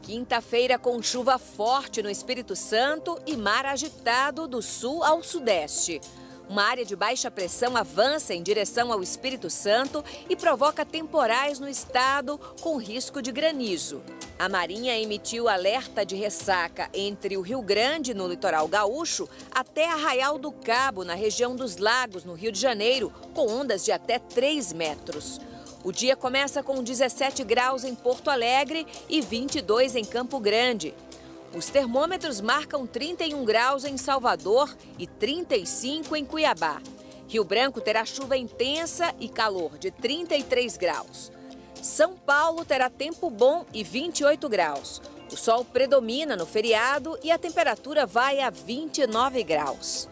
Quinta-feira com chuva forte no Espírito Santo e mar agitado do sul ao sudeste. Uma área de baixa pressão avança em direção ao Espírito Santo e provoca temporais no estado com risco de granizo. A Marinha emitiu alerta de ressaca entre o Rio Grande, no litoral gaúcho, até Arraial do Cabo, na região dos Lagos, no Rio de Janeiro, com ondas de até 3 metros. O dia começa com 17 graus em Porto Alegre e 22 em Campo Grande. Os termômetros marcam 31 graus em Salvador e 35 em Cuiabá. Rio Branco terá chuva intensa e calor de 33 graus. São Paulo terá tempo bom e 28 graus. O sol predomina no feriado e a temperatura vai a 29 graus.